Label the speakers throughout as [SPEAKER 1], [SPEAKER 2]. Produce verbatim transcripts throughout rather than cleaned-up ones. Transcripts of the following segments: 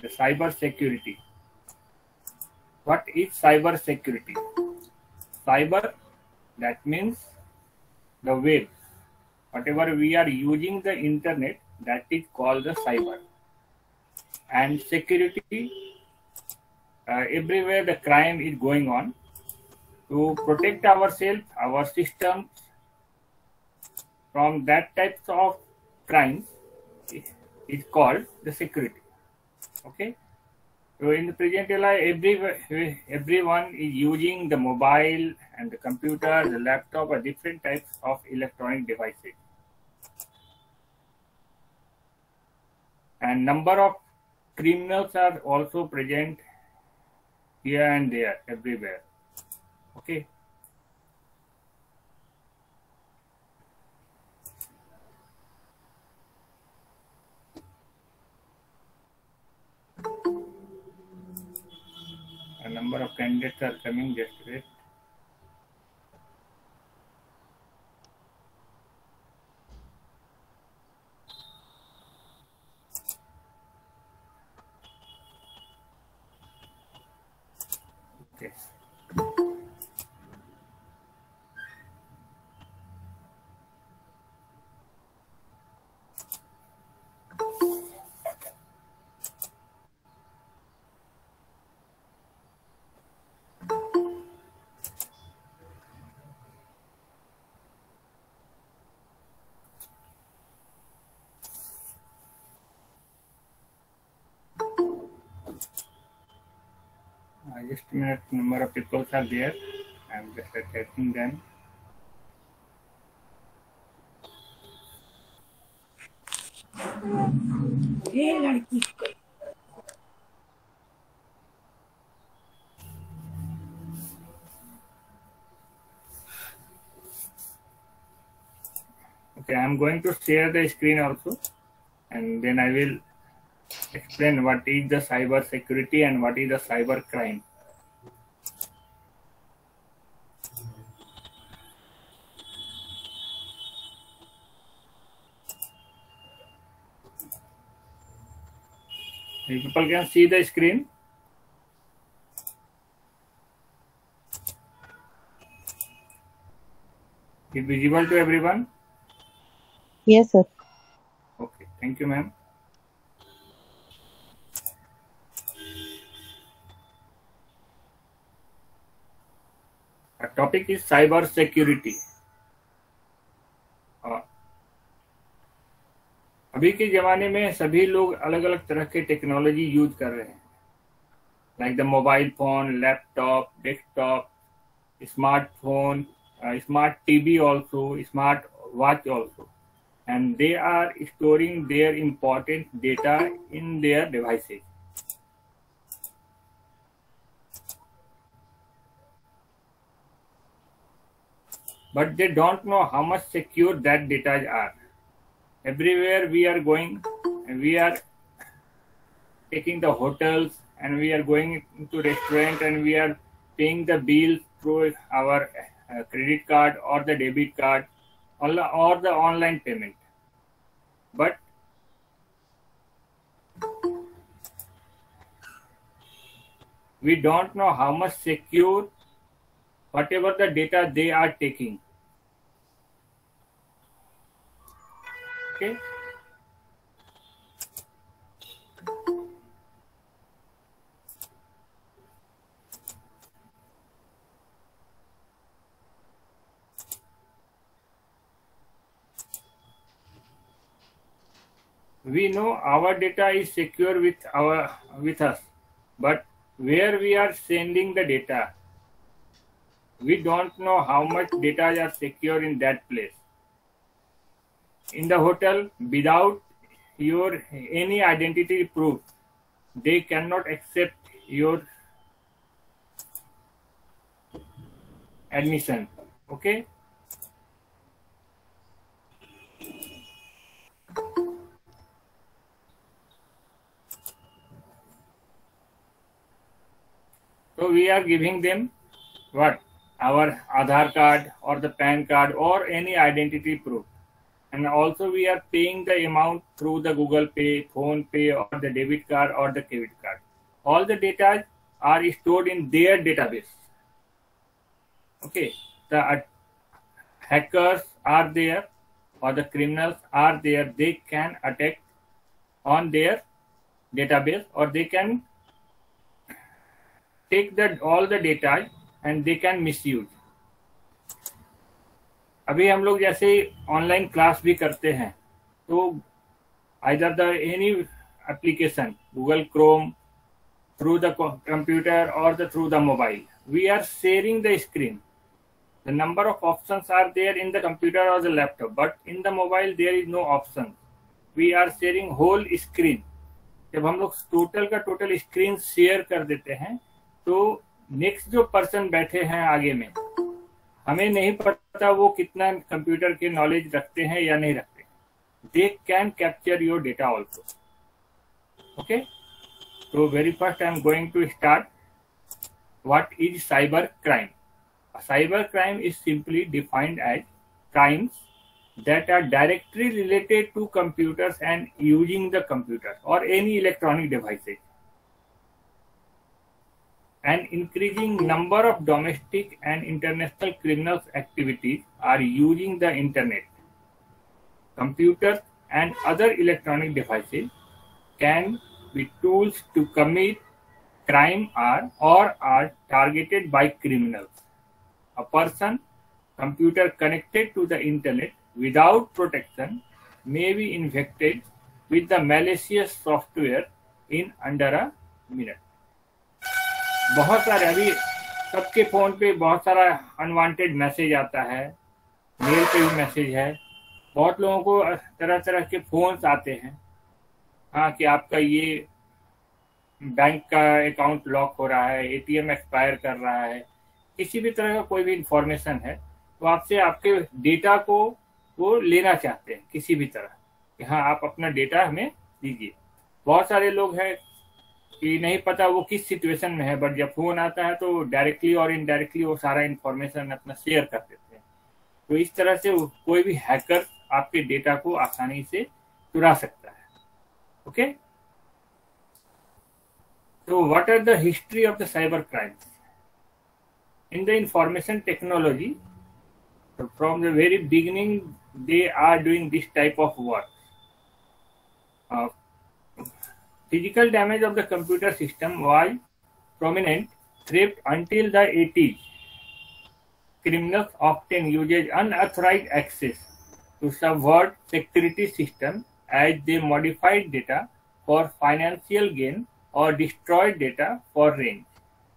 [SPEAKER 1] the cyber security. What is cyber security? Cyber, that means the web. Whatever we are using the internet, that is called the cyber. And security, uh, everywhere the crime is going on. To protect ourselves, our systems from that types of crimes is called the security. Okay. So in the present life, every, everyone is using the mobile and the computer, the laptop, or different types of electronic devices. And number of criminals are also present here and there, everywhere. Okay. A number of candidates are coming, just wait. Okay. Uh, just a minute, number of people are there. I'm just checking them. Okay, I'm going to share the screen also, and then I will explain what is the cyber security and what is the cyber crime. If people can see the screen. Is visible to everyone?
[SPEAKER 2] Yes, sir.
[SPEAKER 1] Okay, thank you, ma'am. Our topic is cyber security. अभी के ज़माने में सभी लोग अलग अलग तरह के टेक्नोलॉजी यूज कर रहे हैं, like the mobile phone, laptop, desktop, smartphone, smart TV also, smart watch also, and they are storing their important data in their devices. But they don't know how much secure that data are. Everywhere we are going, and we are taking the hotels, and we are going to restaurant, and we are paying the bill through our uh, credit card or the debit card or the online payment. But we don't know how much secure whatever the data they are taking. Okay. We know our data is secure with our with us, but where we are sending the data, we don't know how much data are secure in that place. In the hotel, without your any identity proof, they cannot accept your admission. Okay. So we are giving them what? Our Aadhaar card or the PAN card or any identity proof. and also we are paying the amount through the Google Pay, Phone Pay, or the debit card or the credit card. All the data are stored in their database. Okay, the uh, hackers are there or the criminals are there. They can attack on their database, or they can take the all the data and they can misuse. अभी हम लोग जैसे online class भी करते हैं, तो either the any application, Google Chrome, through the computer or the through the mobile, we are sharing the screen. The number of options are there in the computer or the laptop, but in the mobile there is no option. We are sharing whole screen. जब हम लोग total का total screen share कर देते हैं, तो next जो person बैठे हैं आगे में, हमें नहीं पता वो कितना कंप्यूटर के नॉलेज रखते हैं या नहीं रखते. They can capture your data also. Okay, तो very first I am going to start. What is cyber crime? Cyber crime is simply defined as crimes that are directly related to computers and using the computer or any electronic devices. An increasing number of domestic and international criminal activities are using the internet. Computers and other electronic devices can be tools to commit crime are or are targeted by criminals. A person computer connected to the internet without protection may be infected with the malicious software in under a minute. बहुत सारे अभी सबके phone पे बहुत सारा unwanted message आता है, mail पे भी मैसेज है, बहुत लोगों को तरह तरह के फोन्स आते हैं. हाँ, कि आपका ये बैंक का अकाउंट लॉक हो रहा है, एटीएम एक्सपायर कर रहा है, किसी भी तरह का कोई भी इंफॉर्मेशन है, तो आपसे आपके डेटा को वो लेना चाहते हैं किसी भी तरह कि हाँ आप अपना डेटा हमें दीजिए. बहुत सारे लोग हैं कि नहीं पता वो किस सिचुएशन में है, बट जब फोन आता है तो डायरेक्टली और इनडायरेक्टली वो सारा इंफॉर्मेशन अपना शेयर कर देते हैं. तो इस तरह से कोई भी हैकर आपके डेटा को आसानी से चुरा सकता है. ओके, तो what are the history of the cyber crimes in the information technology? From the very beginning, they are doing this type of work. Uh, physical damage of the computer system was prominent theft until the eighties. Criminals often use unauthorized access to subvert security systems as they modified data for financial gain or destroyed data for range.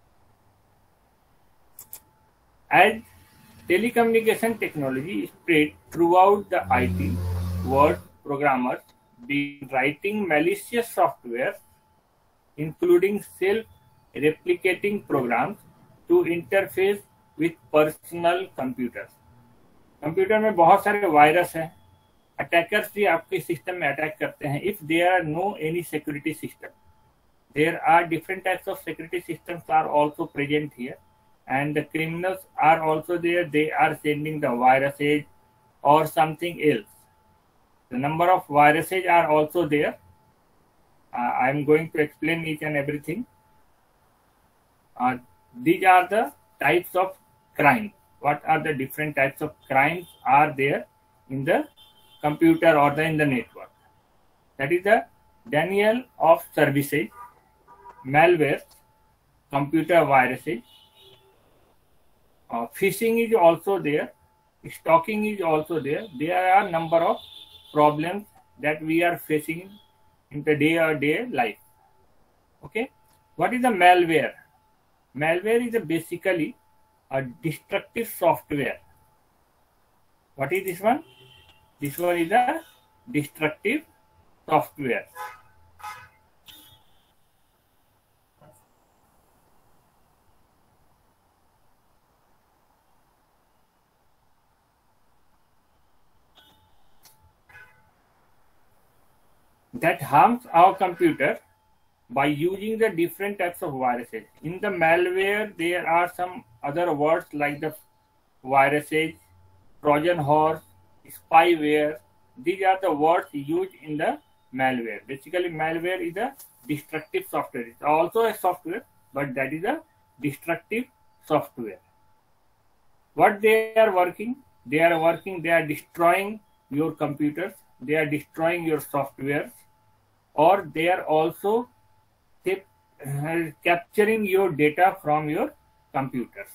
[SPEAKER 1] As telecommunication technology spread throughout the I T world, programmers began writing malicious software, including self-replicating programs, to interface with personal computers. Computer में बहुत सारे virus हैं, attackers भी आपके system में attack करते हैं. If there are no any security system, there are different types of security systems are also present here. And the criminals are also there. They are sending the viruses or something else. The number of viruses are also there. Uh, I am going to explain each and everything. Uh, these are the types of crime. What are the different types of crimes are there in the computer or the in the network? That is the denial of services, malware, computer viruses. Uh, phishing is also there, stalking is also there. There are number of problems that we are facing in the day or day life. Okay, what is the malware? Malware is a basically a destructive software. What is this one? This one is a destructive software. That harms our computer by using the different types of viruses. In the malware, there are some other words like the viruses, Trojan horse, spyware, these are the words used in the malware. Basically, malware is a destructive software. It's also a software, but that is a destructive software. What they are working? They are working, they are destroying your computers, they are destroying your software, or they are also capturing your data from your computers.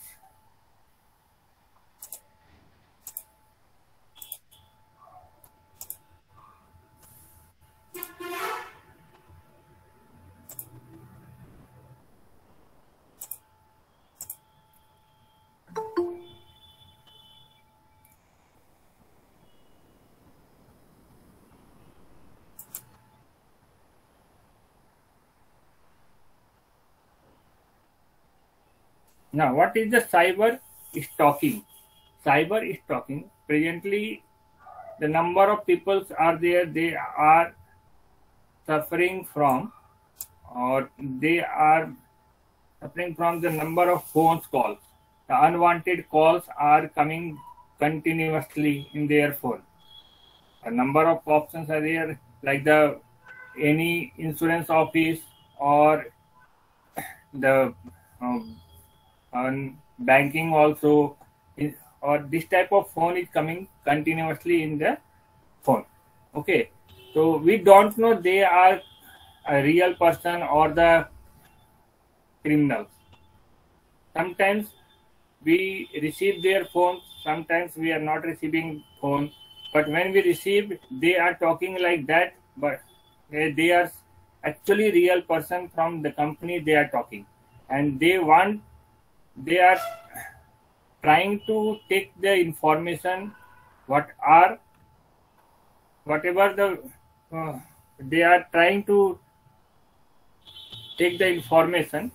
[SPEAKER 1] Now, what is the cyber stalking? Cyber stalking, presently the number of people are there, they are suffering from, or they are suffering from the number of phone calls. The unwanted calls are coming continuously in their phone. A number of options are there, like the any insurance office or the um, on banking also, or this type of phone is coming continuously in the phone. Okay, so we don't know they are a real person or the criminals. Sometimes we receive their phone, sometimes we are not receiving phone, but when we receive, they are talking like that, but they are actually real person from the company they are talking, and they want they are trying to take the information, what are whatever the uh, they are trying to take the information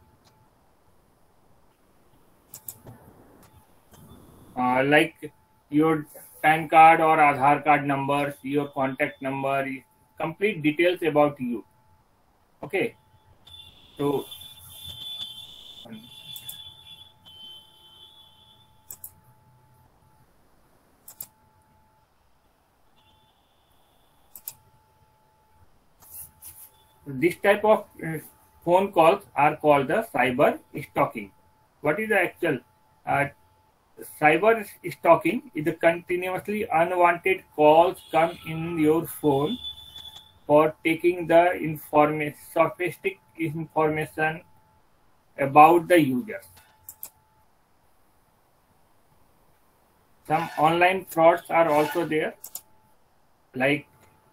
[SPEAKER 1] uh, like your PAN card or Aadhaar card numbers, your contact number, complete details about you. Okay, so this type of uh, phone calls are called the cyber stalking. What is the actual uh, cyber stalking? Is the continuously unwanted calls come in your phone for taking the information, sophisticated information about the users. Some online frauds are also there, like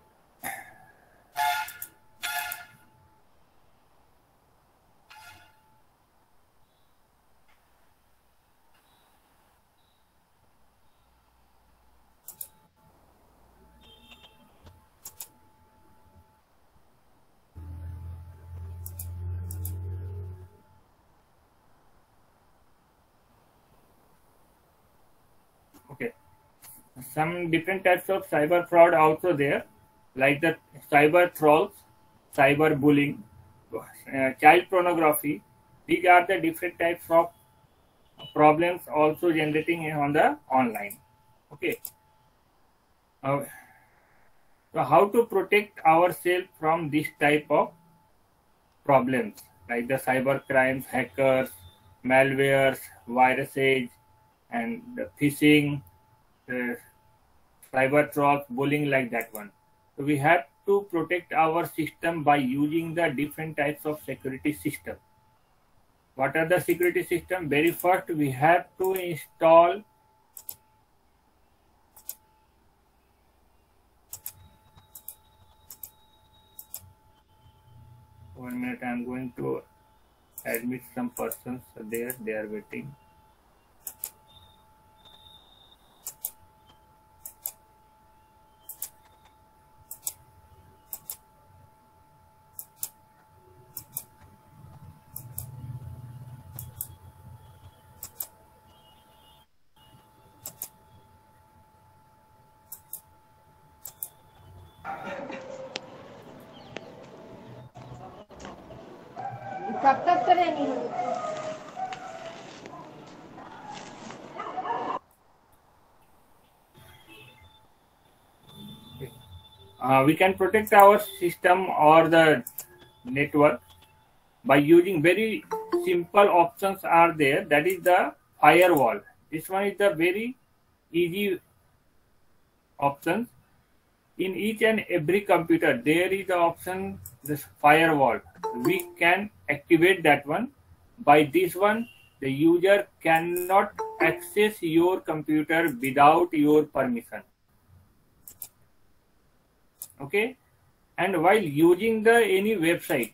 [SPEAKER 1] okay, some different types of cyber fraud also there, like the cyber trolls, cyber bullying, uh, child pornography. These are the different types of problems also generating on the online. Okay, uh, so how to protect ourselves from this type of problems, like the cyber crimes, hackers, malwares, viruses, and the phishing, uh, cyber trolls, bullying, like that one. So we have to protect our system by using the different types of security system. What are the security system? Very first, we have to install one minute. I am going to admit some persons there. They are waiting.
[SPEAKER 3] कब तक करेंगी हम?
[SPEAKER 1] uh, we can protect our system or the network by using very simple options are there. That is the firewall. This one is the very easy option. In each and every computer there is the option, this firewall. We can activate that one. By this one the user cannot access your computer without your permission. Okay, and while using the any website,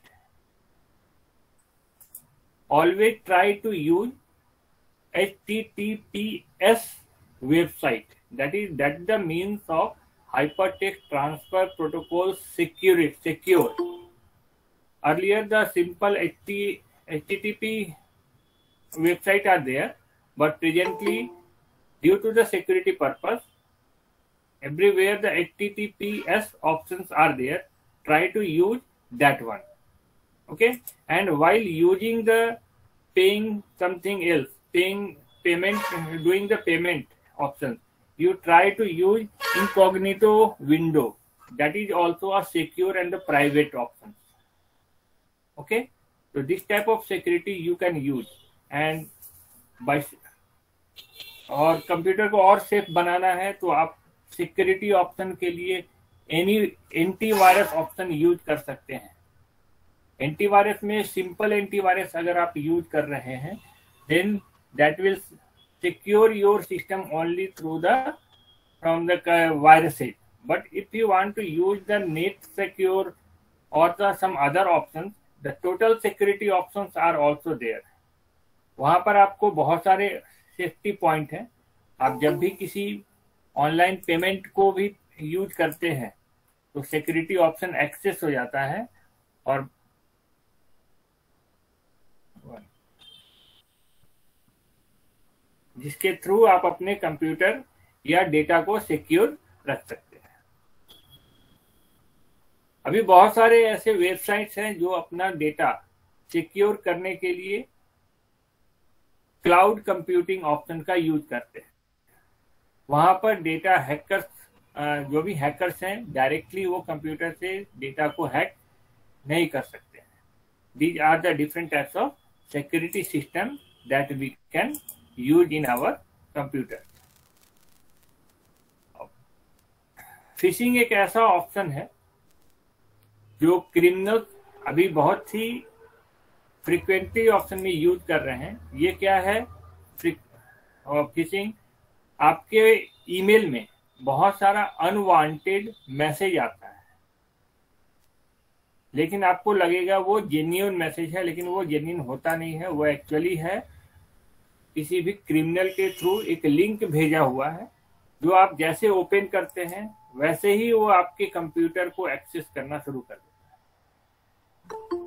[SPEAKER 1] always try to use H T T P S website. That is that the means of hypertext transfer protocol secure. secure. Earlier the simple H T T P website are there, but presently due to the security purpose, everywhere the H T T P S options are there. Try to use that one. Okay, and while using the paying something else, paying payment, doing the payment option, you try to use incognito window. That is also a secure and the private option. Okay, so this type of security you can use, and by और computer को और safe बनाना है तो आप security option के लिए any antivirus option use कर सकते हैं. एंटीवायरस में सिंपल एंटीवायरस अगर आप यूज कर रहे हैं, then that will secure your system only through the from the viruses. But if you want to use the net secure और the some other options, the total security options are also there. वहां पर आपको बहुत सारे safety point है. आप जब भी किसी ऑनलाइन पेमेंट को भी यूज करते हैं तो सिक्योरिटी ऑप्शन एक्सेस हो जाता है, और जिसके थ्रू आप अपने कंप्यूटर या डेटा को सिक्योर रख सकते हैं. अभी बहुत सारे ऐसे वेबसाइट्स हैं जो अपना डेटा सिक्योर करने के लिए क्लाउड कंप्यूटिंग ऑप्शन का यूज करते हैं. वहां पर डेटा हैकर्स, जो भी हैकर्स हैं, डायरेक्टली वो कंप्यूटर से डेटा को हैक नहीं कर सकते हैं. These are the different types of security system that we can use in our computer. Phishing एक ऐसा ऑप्शन है जो क्रिमिनल अभी बहुत ही फ्रीक्वेंटली ऑप्शन में यूज कर रहे हैं. ये क्या है फिशिंग? आपके ईमेल में बहुत सारा अनवांटेड मैसेज आता है, लेकिन आपको लगेगा वो जेन्युइन मैसेज है, लेकिन वो जेन्युइन होता नहीं है. वो एक्चुअली है किसी भी क्रिमिनल के थ्रू एक लिंक भेजा हुआ है, जो आप जैसे ओपन करते हैं वैसे ही वो आपके कंप्यूटर को एक्सेस करना शुरू कर देता है.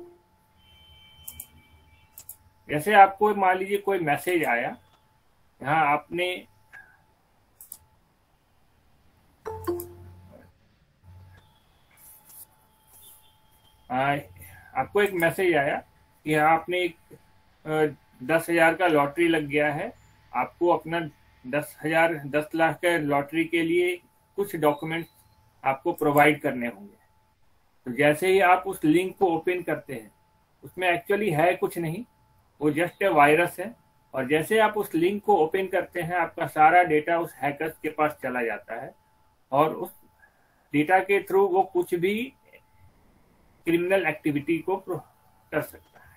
[SPEAKER 1] जैसे आपको मान लीजिए कोई मैसेज आया, यहाँ आपने आ, आपको एक मैसेज आया कि यहाँ आपने एक दस हजार का लॉटरी लग गया है, आपको अपना दस हजार दस लाख का लॉटरी के लिए कुछ डॉक्यूमेंट्स आपको प्रोवाइड करने होंगे. तो जैसे ही आप उस लिंक को ओपन करते हैं, उसमें एक्चुअली है कुछ नहीं, वो जस्ट ए वायरस है. और जैसे आप उस लिंक को ओपन करते हैं, आपका सारा डेटा उस हैकर्स के पास चला जाता है, और उस डेटा के थ्रू वो कुछ भी क्रिमिनल एक्टिविटी को कर सकता है.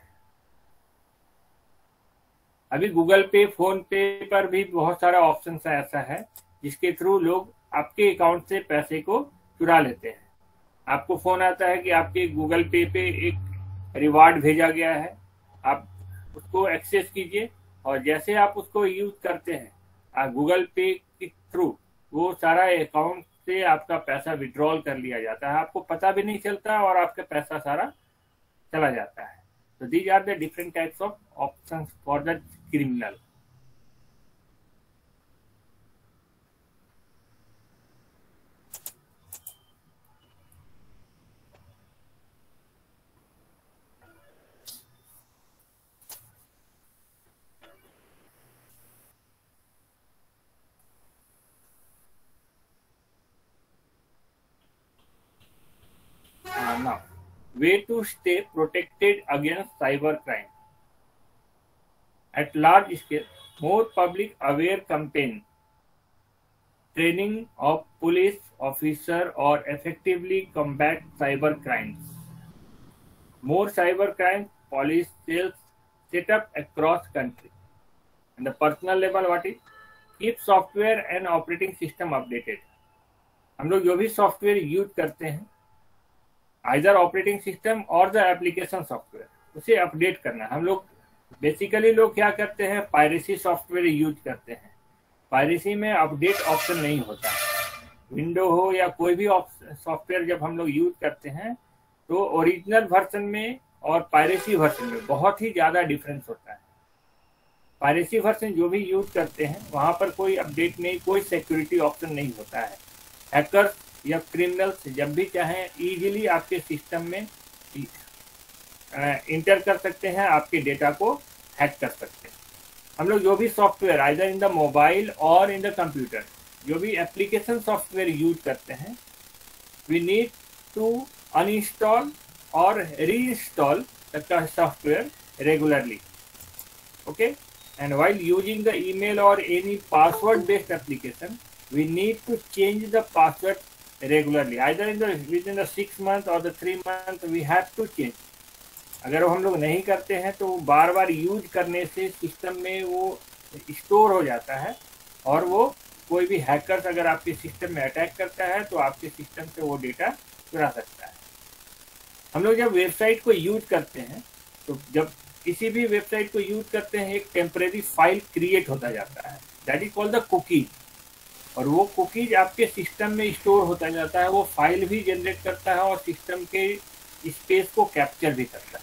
[SPEAKER 1] अभी गूगल पे, फोन पे पर भी बहुत सारा ऑप्शन ऐसा है जिसके थ्रू लोग आपके अकाउंट से पैसे को चुरा लेते हैं. आपको फोन आता है कि आपके गूगल पे पे एक रिवार्ड भेजा गया है, आप उसको एक्सेस कीजिए, और जैसे आप उसको यूज करते हैं गूगल पे के थ्रू, वो सारा अकाउंट से आपका पैसा विड्रॉल कर लिया जाता है. आपको पता भी नहीं चलता और आपका पैसा सारा चला जाता है. तो these are the different types of options for the criminal. way to stay protected against cyber crime. At large scale, more public aware campaign, training of police officer or effectively combat cyber crimes. More cyber crime police cells set up across country. And the personal level, what is? Keep software and operating system updated. हम लोग जो भी software use करते हैं, either operating system और the application software, उसे update करना. हम लोग बेसिकली लोग क्या करते हैं, पायरेसी सॉफ्टवेयर यूज करते हैं. पायरेसी में अपडेट ऑप्शन नहीं होता. विंडो हो या कोई भी सॉफ्टवेयर जब हम लोग यूज करते हैं तो ओरिजिनल वर्जन में और पायरेसी वर्जन में बहुत ही ज़्यादा डिफरेंस होता है. पायरेसी वर्जन जो भी यूज करते हैं वहाँ पर कोई अपडेट नहीं, कोई सिक्योरिटी ऑप्शन नहीं होता है. हैकर्स या क्रिमिनल्स जब भी चाहें इजीली आपके सिस्टम में इंटर कर सकते हैं, आपके डेटा को हैक कर सकते हैं. हम लोग जो भी software either in the mobile और इन द कंप्यूटर, जो भी एप्लीकेशन सॉफ्टवेयर यूज करते हैं, वी नीड टू अनइंस्टॉल और reinstall the software regularly. Okay, and while using the email or any password based application, we need to change the password regularly, either in the within the six months or the three months we have to change. अगर वो हम लोग नहीं करते हैं तो बार बार use करने से सिस्टम में वो स्टोर हो जाता है और वो कोई भी हैकर्स अगर आपके सिस्टम में अटैक करता है तो आपके सिस्टम से वो डेटा चुरा सकता है. हम लोग जब वेबसाइट को यूज करते हैं तो जब किसी भी वेबसाइट को यूज करते हैं एक टेम्परेरी फाइल क्रिएट होता जाता है, that is called the cookies. और वो कुकीज आपके सिस्टम में स्टोर होता जाता है, वो फाइल भी जनरेट करता है और सिस्टम के स्पेस को कैप्चर भी करता है.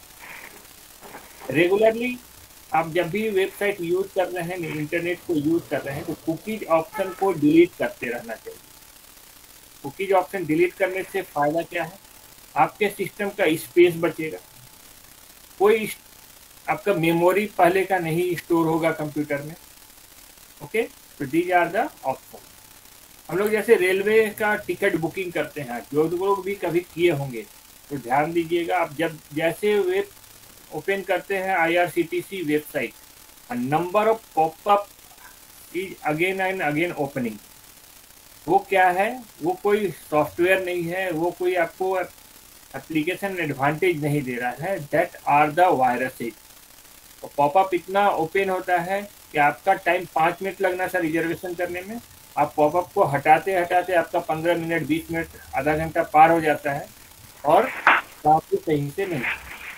[SPEAKER 1] रेगुलरली आप जब भी वेबसाइट यूज कर रहे हैं, इंटरनेट को यूज कर रहे हैं, तो कुकीज ऑप्शन को डिलीट करते रहना चाहिए. कुकीज ऑप्शन डिलीट करने से फायदा क्या है, आपके सिस्टम का स्पेस बचेगा, कोई आपका मेमोरी पहले का नहीं स्टोर होगा कंप्यूटर में. ओके, तो दीज आर द ऑप्शन. हम लोग जैसे रेलवे का टिकट बुकिंग करते हैं, जो लोग भी कभी किए होंगे तो ध्यान दीजिएगा. आप जब जैसे वेब ओपन करते हैं IRCTC website, number of popup is again and again opening. वो क्या है, वो कोई सॉफ्टवेयर नहीं है, वो कोई आपको एप्लीकेशन एडवांटेज नहीं दे रहा है. That are the viruses. Popup इतना ओपन होता है कि आपका टाइम पाँच मिनट लगना था रिजर्वेशन करने में, आप पॉपअप को हटाते हटाते आपका पंद्रह मिनट बीस मिनट आधा घंटा पार हो जाता है और आपको सही से नहीं.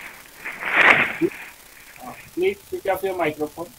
[SPEAKER 1] Please switch off your microphone.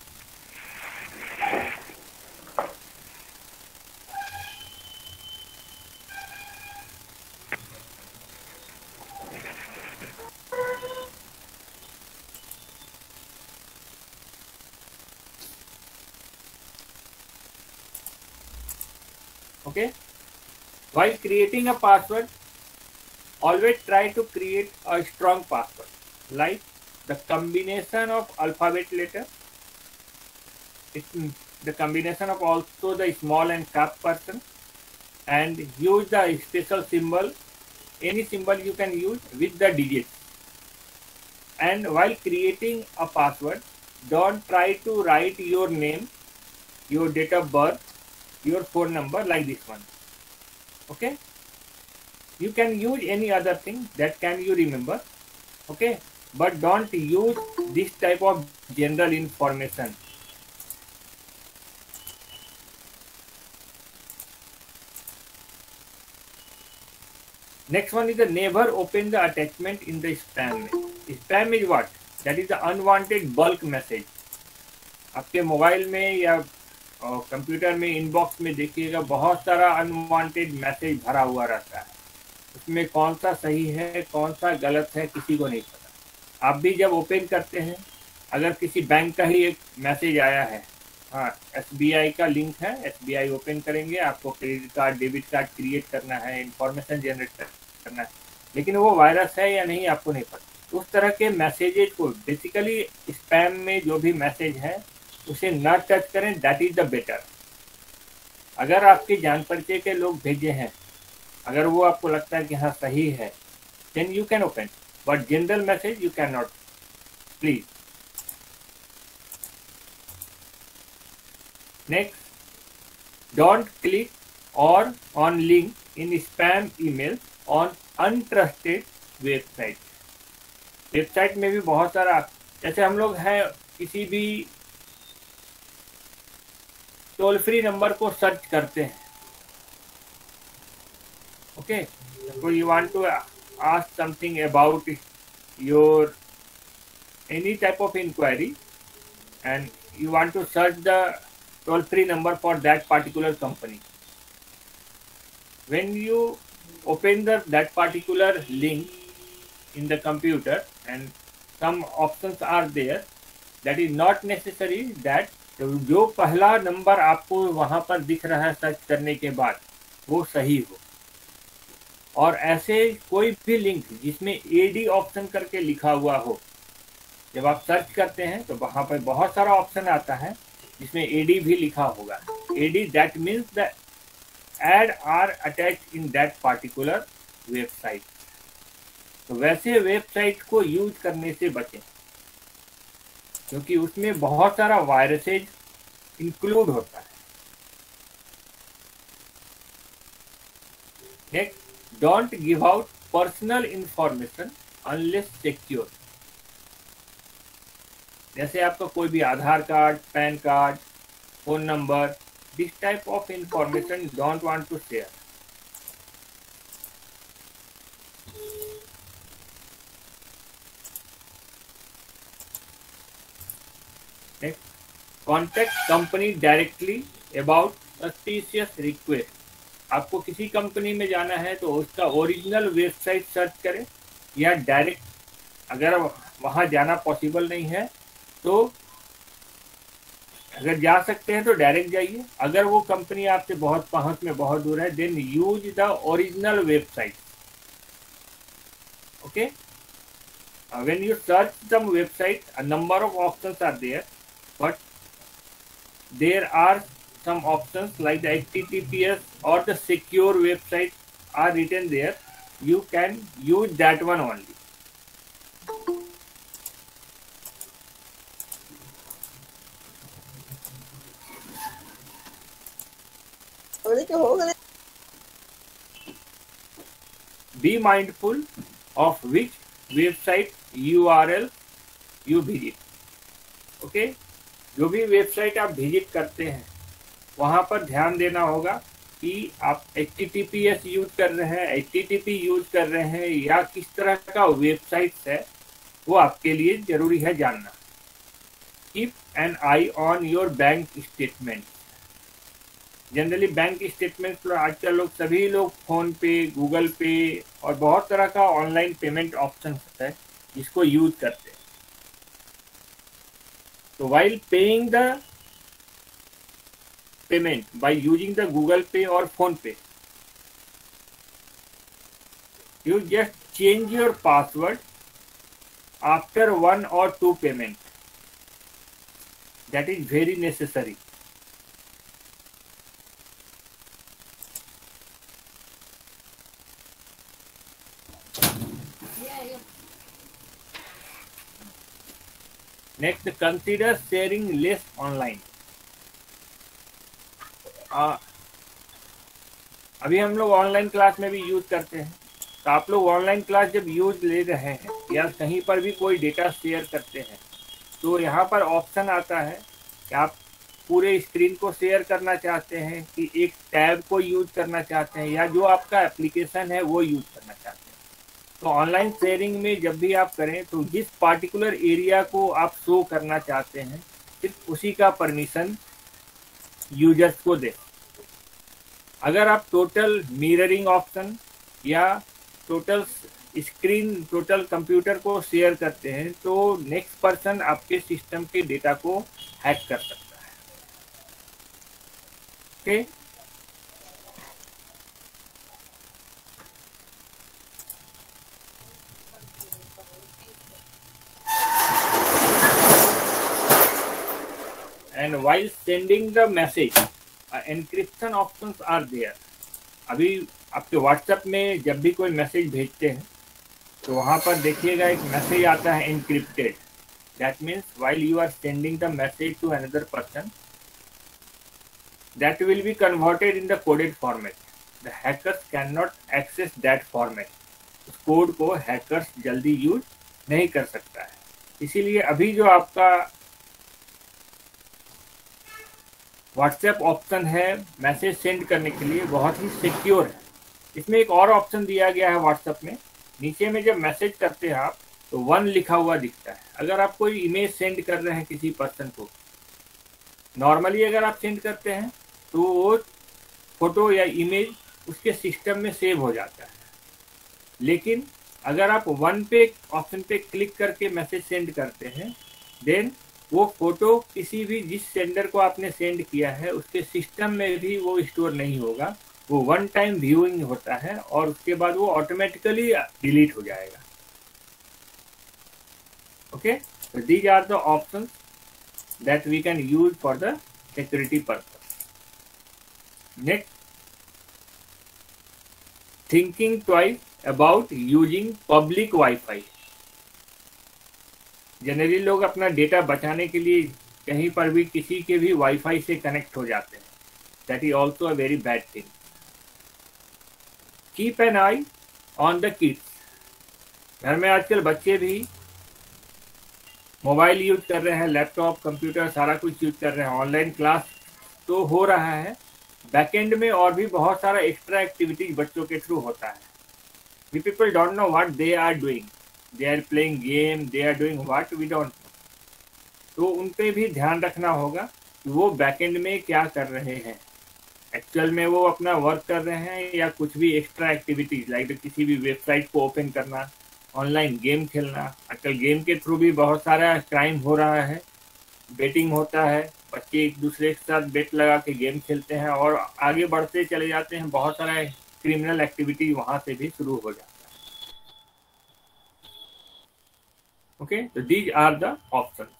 [SPEAKER 1] Okay, while creating a password, always try to create a strong password, like the combination of alphabet letter, it's the combination of also the small and cap person, and use the special symbol, any symbol you can use with the digits. And while creating a password, don't try to write your name, your date of birth, your phone number like this one. Okay, you can use any other thing that can you remember. Okay, but don't use this type of general information. Next one is the never open the attachment in the spam. Spam is what? That is the unwanted bulk message. आपके mobile में या और computer में inbox में देखिएगा बहुत सारा unwanted message भरा हुआ रहता है. उसमें कौन सा सही है कौन सा गलत है किसी को नहीं पता. आप भी जब ओपन करते हैं, अगर किसी बैंक का ही एक मैसेज आया है, हाँ एसबीआई का लिंक है, एसबीआई ओपन करेंगे, आपको credit card debit card create करना है, इंफॉर्मेशन जनरेट करना है, लेकिन वो वायरस है या नहीं आपको नहीं पता. उस तरह के मैसेजेज को बेसिकली स्पैम में जो भी मैसेज है उसे न टच करें, दैट इज द बेटर. अगर आपके जान परिचय के लोग भेजे हैं, अगर वो आपको लगता है कि हाँ सही है, then you can open. but general message you cannot, please. Next, don't click or on link in spam email on untrusted website. Website में भी बहुत सारा, जैसे हम लोग हैं किसी भी टोल फ्री नंबर को सर्च करते हैं, okay, so you want to ask something about your any type of inquiry and you want to search the toll free number for that particular company. When you open the that particular link in the computer and some options are there, that is not necessary that जो पहला number आपको वहां पर दिख रहा है search करने के बाद वो सही हो। और ऐसे कोई भी लिंक जिसमें एडी ऑप्शन करके लिखा हुआ हो, जब आप सर्च करते हैं तो वहां पर बहुत सारा ऑप्शन आता है जिसमें एडी भी लिखा होगा। AD that means the ad are attached in that particular website. तो वैसे वेबसाइट को यूज करने से बचें, क्योंकि उसमें बहुत सारा वायरसेज इंक्लूड होता है। Next, don't give out personal information unless secure. जैसे आपका कोई भी Aadhaar card, PAN card, phone number, this type of information don't want to share. Next, contact company directly about suspicious request. आपको किसी कंपनी में जाना है तो उसका ओरिजिनल वेबसाइट सर्च करें, या डायरेक्ट, अगर वहां जाना पॉसिबल नहीं है तो अगर जा सकते हैं तो डायरेक्ट जाइए। अगर वो कंपनी आपसे बहुत पहुंच में बहुत दूर है, then use the original website. Okay, when you search some website, a number of options are there, but there are some options like the H T T P S or the secure website are written there. You can use that one only. Be mindful of which website U R L you visit. Okay okay? जो भी website आप visit करते हैं वहां पर ध्यान देना होगा कि आप H T T P S use कर रहे हैं, H T T P use कर रहे हैं, या किस तरह का वेबसाइट है, वो आपके लिए जरूरी है जानना। Keep an eye on your bank statement. Generally bank statement आजकल लोग सभी लोग फोन पे, गूगल पे और बहुत तरह का ऑनलाइन पेमेंट ऑप्शन है जिसको यूज करते हैं। So while paying the payment by using the Google Pay or Phone Pay, you just change your password after one or two payment. That is very necessary. Next, consider sharing less online. आ, अभी हम लोग online class में भी use करते हैं, तो आप लोग ऑनलाइन क्लास जब यूज ले रहे हैं या कहीं पर भी कोई डेटा शेयर करते हैं तो यहाँ पर ऑप्शन आता है कि आप पूरे स्क्रीन को शेयर करना चाहते हैं कि एक टैब को यूज करना चाहते हैं, या जो आपका एप्लीकेशन है वो यूज करना चाहते हैं। तो ऑनलाइन शेयरिंग में जब भी आप करें तो जिस पार्टिकुलर एरिया को आप शो करना चाहते हैं सिर्फ उसी का परमिशन यूजर्स को दें। अगर आप टोटल मिररिंग ऑप्शन या टोटल स्क्रीन, टोटल कंप्यूटर को शेयर करते हैं तो नेक्स्ट पर्सन आपके सिस्टम के डेटा को हैक कर सकता है। Okay, and while sending the message, uh, encryption options are there. अभी आपके व्हाट्सएप में जब भी कोई मैसेज भेजते हैं तो वहाँ पर देखिएगा एक मैसेज आता है encrypted. That means while you are sending the message to another person, that will be converted in the coded format. The hackers cannot access that format. उस कोड को हैकर्स जल्दी यूज नहीं कर सकता है. इसीलिए अभी जो आपका व्हाट्सएप ऑप्शन है मैसेज सेंड करने के लिए, बहुत ही सिक्योर है. इसमें एक और ऑप्शन दिया गया है व्हाट्सएप में. नीचे में जब मैसेज करते हैं आप तो वन लिखा हुआ दिखता है. अगर आप कोई इमेज सेंड कर रहे हैं किसी पर्सन को, नॉर्मली अगर आप सेंड करते हैं तो वो फोटो या इमेज उसके सिस्टम में सेव हो जाता है. लेकिन अगर आप वन पे ऑप्शन पे क्लिक करके मैसेज सेंड करते हैं, देन वो फोटो किसी भी जिस सेंडर को आपने सेंड किया है उसके सिस्टम में भी वो स्टोर नहीं होगा. वो वन टाइम व्यूइंग होता है और उसके बाद वो ऑटोमेटिकली डिलीट हो जाएगा. Okay, so these are the options that we can use for the security purpose. Next, thinking twice about using public Wi-Fi. Generally लोग अपना डेटा बचाने के लिए कहीं पर भी किसी के भी वाईफाई से कनेक्ट हो जाते हैं. That is also a very bad thing. Keep an eye on the kids. घर में आजकल बच्चे भी मोबाइल यूज कर रहे हैं, लैपटॉप, कंप्यूटर, सारा कुछ यूज कर रहे हैं. ऑनलाइन क्लास तो हो रहा है, बैकएंड में और भी बहुत सारा एक्स्ट्रा एक्टिविटीज बच्चों के थ्रू होता है. We people don't know what they are doing. They are playing game, they are doing what we don't. तो उन पे भी ध्यान रखना होगा कि वो बैकएंड में क्या कर रहे हैं. एक्चुअल में वो अपना वर्क कर रहे हैं या कुछ भी एक्स्ट्रा एक्टिविटीज लाइक किसी भी वेबसाइट को ओपन करना, ऑनलाइन गेम खेलना. आजकल गेम के थ्रू भी बहुत सारा क्राइम हो रहा है. बेटिंग होता है, बच्चे एक दूसरे के साथ बेट लगा के गेम खेलते हैं और आगे बढ़ते चले जाते हैं. बहुत सारा क्रिमिनल एक्टिविटी वहां से भी शुरू हो जाता है. ओके, तो these are the options.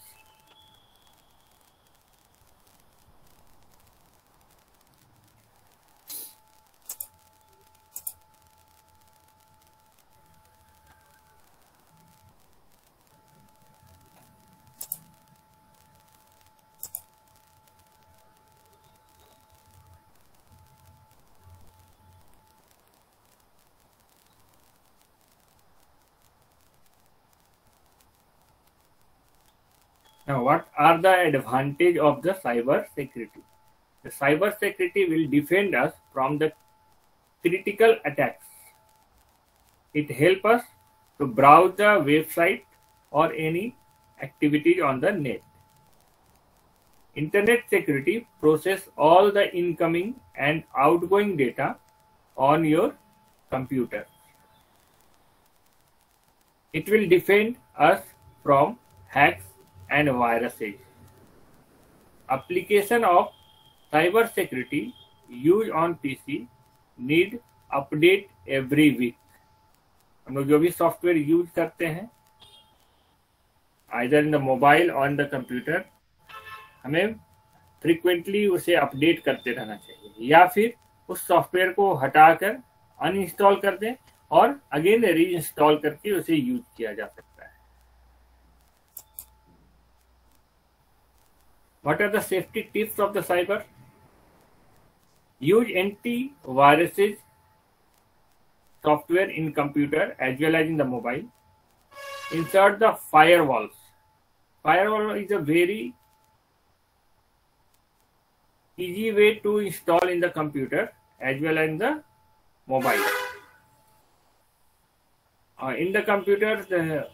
[SPEAKER 1] Now, what are the advantage of the cyber security? The cyber security will defend us from the critical attacks. It helps us to browse the website or any activities on the net. Internet security process all the incoming and outgoing data on your computer. It will defend us from hacks and viruses. Application of cyber security used on P C need update every week. हम लोग जो भी software use करते हैं either in the mobile or in the computer, हमें frequently उसे update करते रहना चाहिए, या फिर उस सॉफ्टवेयर को हटाकर अनइंस्टॉल कर दें और अगेन री इंस्टॉल करके उसे यूज किया जा सकता है. What are the safety tips of the cyber? Use anti-viruses software in computer as well as in the mobile. Insert the firewalls. Firewall is a very easy way to install in the computer as well as in the mobile. Uh, in the computer, the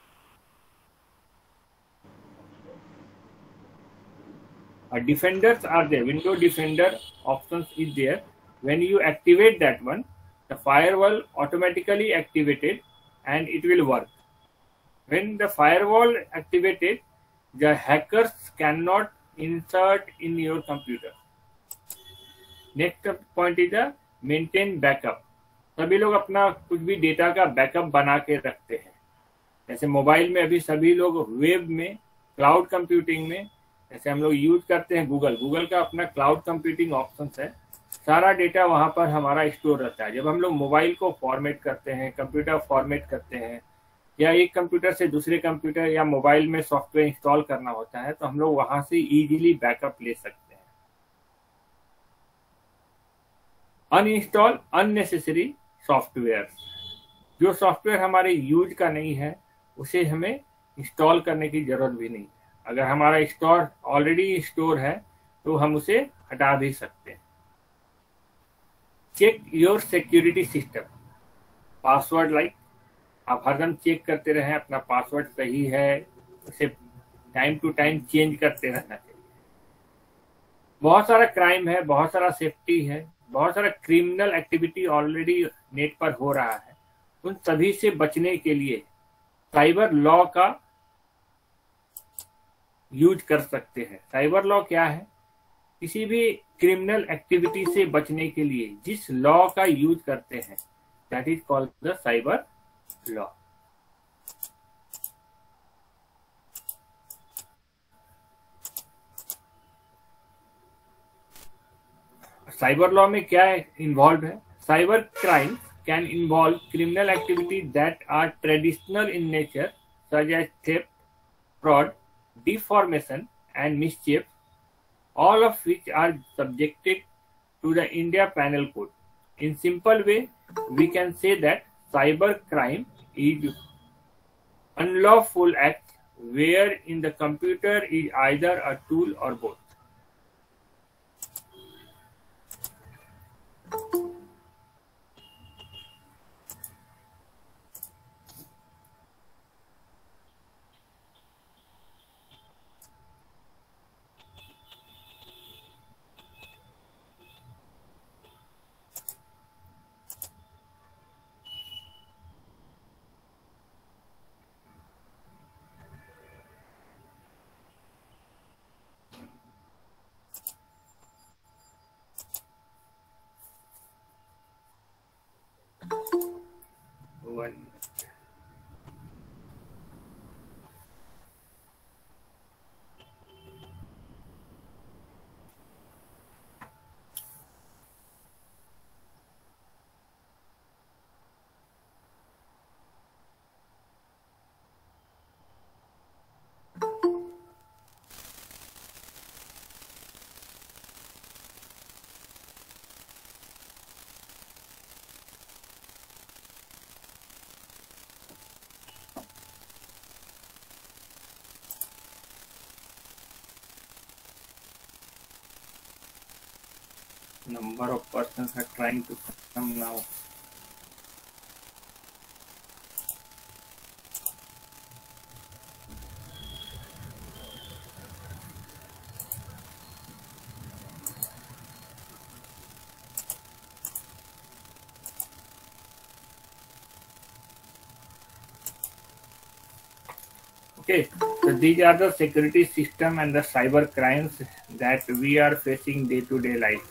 [SPEAKER 1] uh, defenders are there. Window defender options is there. When you activate that one, the firewall automatically activated and it will work. When the firewall activated, the hackers cannot insert in your computer. Next point is the maintain backup. सभी लोग अपना कुछ भी data का backup बना के रखते हैं. जैसे मोबाइल में अभी सभी लोग वेब में, क्लाउड कंप्यूटिंग में, जैसे हम लोग यूज करते हैं गूगल गूगल का अपना क्लाउड कंप्यूटिंग ऑप्शन है. सारा डेटा वहां पर हमारा स्टोर रहता है. जब हम लोग मोबाइल को फॉर्मेट करते हैं, कंप्यूटर फॉर्मेट करते हैं, या एक कंप्यूटर से दूसरे कंप्यूटर या मोबाइल में सॉफ्टवेयर इंस्टॉल करना होता है तो हम लोग वहां से इजीली बैकअप ले सकते हैं। अनइंस्टॉल अननेसेसरी सॉफ्टवेयर, जो सॉफ्टवेयर हमारे यूज का नहीं है उसे हमें इंस्टॉल करने की जरूरत भी नहीं है। अगर हमारा स्टोर ऑलरेडी स्टोर है तो हम उसे हटा भी सकते हैं। Check your security system, password like आप हरदम चेक करते रहें अपना पासवर्ड सही है, उसे टाइम टू टाइम चेंज करते रहना चाहिए। बहुत सारा क्राइम है, बहुत सारा सेफ्टी है, बहुत सारा क्रिमिनल एक्टिविटी ऑलरेडी नेट पर हो रहा है। उन सभी से बचने के लिए साइबर लॉ का यूज कर सकते हैं। साइबर लॉ क्या है? किसी भी क्रिमिनल एक्टिविटी से बचने के लिए जिस लॉ का यूज करते हैं that is called the cyber law. Cyber law में क्या इन्वॉल्व है? Cyber crime can involve criminal activity that are traditional in nature such as theft, fraud, defamation and mischief, all of which are subjected to the India Penal Code. In simple way, we can say that cyber crime is unlawful act wherein the computer is either a tool or both. One. Number of persons are trying to come now. Okay, so these are the security system and the cyber crimes that we are facing day to day life.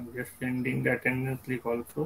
[SPEAKER 1] I'm just sending the attendance link also.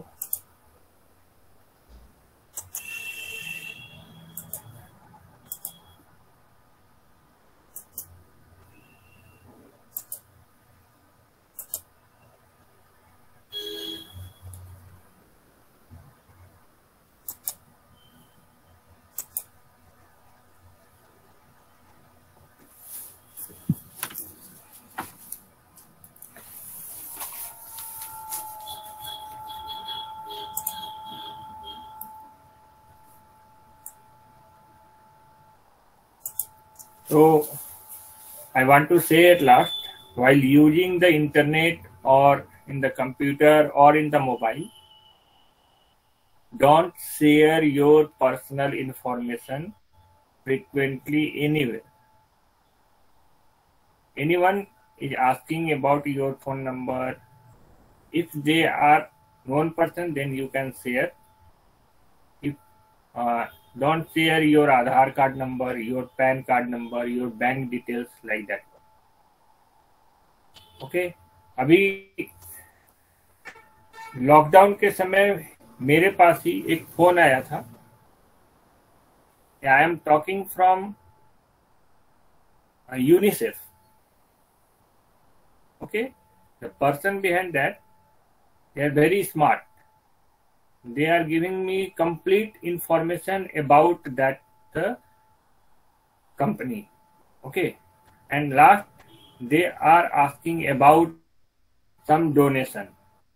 [SPEAKER 1] So I want to say at last, while using the internet or in the computer or in the mobile, don't share your personal information frequently anywhere. Anyone is asking about your phone number, if they are known person, then you can share. If uh, don't share your Aadhaar card number, your PAN card number, your bank details like that. Okay okay? अभी lockdown के समय मेरे पास ही एक phone आया था. I am talking from UNICEF. Okay, the person behind that, they are very smart. They are giving me complete information about that uh, company. Okay, and last they are asking about some donation.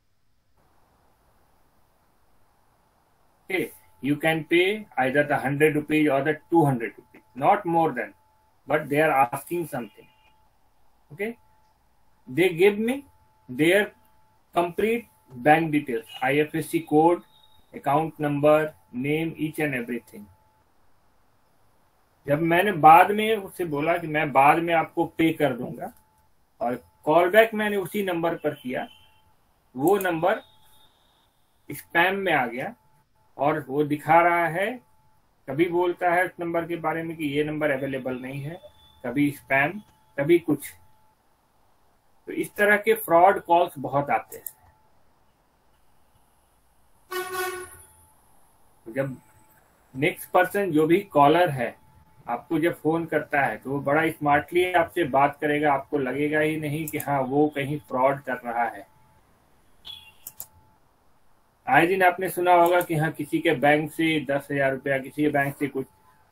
[SPEAKER 1] Okay, you can pay either the hundred rupees or the two hundred rupees, not more than, but they are asking something. Okay, they gave me their complete bank details, I F S C code, account number, name, each and everything. जब मैंने बाद में उससे बोला कि मैं बाद में आपको पे कर दूंगा और कॉल बैक मैंने उसी नंबर पर किया, वो नंबर स्पैम में आ गया और वो दिखा रहा है, कभी बोलता है उस नंबर के बारे में कि ये नंबर अवेलेबल नहीं है, कभी स्पैम, कभी कुछ. तो इस तरह के फ्रॉड कॉल्स बहुत आते हैं. जब नेक्स्ट पर्सन जो भी कॉलर है आपको जब फोन करता है तो वो बड़ा स्मार्टली आपसे बात करेगा, आपको लगेगा ही नहीं कि हाँ वो कहीं फ्रॉड कर रहा है. आए दिन आपने सुना होगा कि हाँ किसी के बैंक से दस हजार रुपया, किसी के बैंक से कुछ.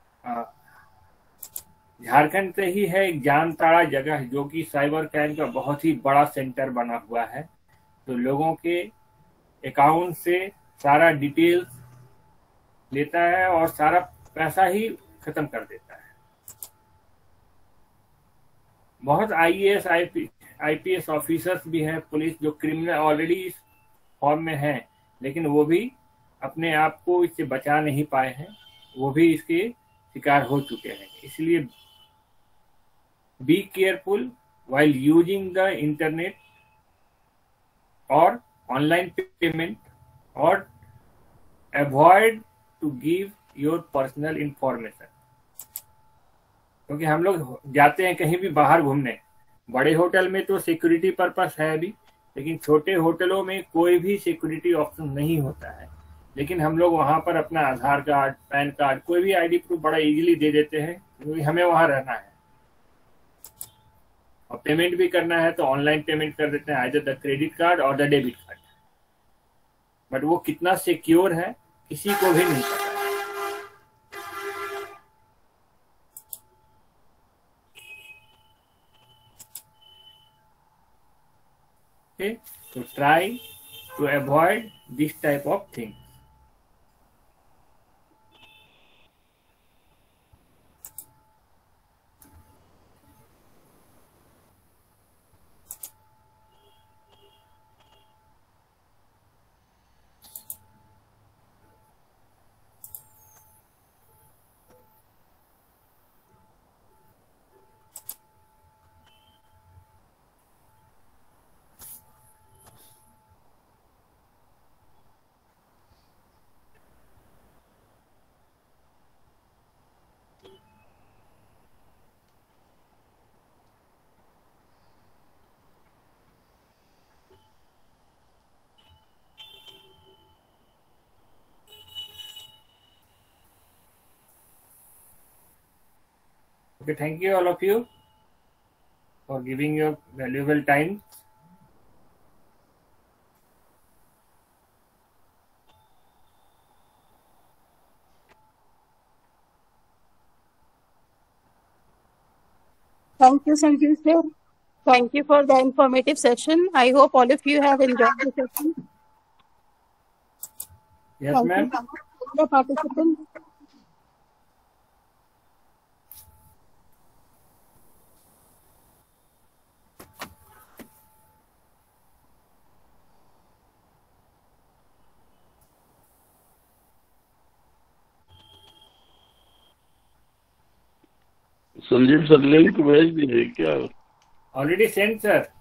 [SPEAKER 1] झारखंड से ही है एक जामताड़ा जगह जो कि साइबर क्राइम का बहुत ही बड़ा सेंटर बना हुआ है. तो लोगों के अकाउंट से सारा डिटेल्स लेता है और सारा पैसा ही खत्म कर देता है. बहुत I A S I P S officers भी हैं, पुलिस, जो क्रिमिनल ऑलरेडी इस फॉर्म में हैं, लेकिन वो भी अपने आप को इससे बचा नहीं पाए हैं, वो भी इसके शिकार हो चुके हैं. इसलिए be careful while using the internet or online payment, or avoid to give your personal information. क्योंकि हम लोग जाते हैं कहीं भी बाहर घूमने, बड़े होटल में तो सिक्योरिटी पर्पस है अभी, लेकिन छोटे होटलों में कोई भी सिक्योरिटी ऑप्शन नहीं होता है. लेकिन हम लोग वहां पर अपना आधार कार्ड, पैन कार्ड, कोई भी आईडी प्रूफ बड़ा इजीली दे देते हैं, क्योंकि हमें वहां रहना है. और पेमेंट भी करना है तो ऑनलाइन पेमेंट कर देते हैं, आइदर द क्रेडिट कार्ड और द डेबिट कार्ड. बट वो कितना सिक्योर है किसी को भी नहीं पता. Okay, so try to avoid this type of thing. Okay, thank you all of you for giving your valuable time.
[SPEAKER 4] Thank you, Sanjeev sir. Thank you for the informative session. I hope all of you have enjoyed the session.
[SPEAKER 1] Yes,
[SPEAKER 4] Thank
[SPEAKER 1] ma'am.
[SPEAKER 4] you so much for the participants.
[SPEAKER 5] Sanjeev sir link भेज दिए क्या?
[SPEAKER 1] Already sent, sir.